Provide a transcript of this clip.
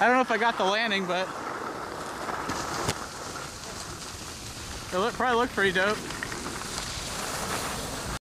I don't know if I got the landing, but it probably looked pretty dope.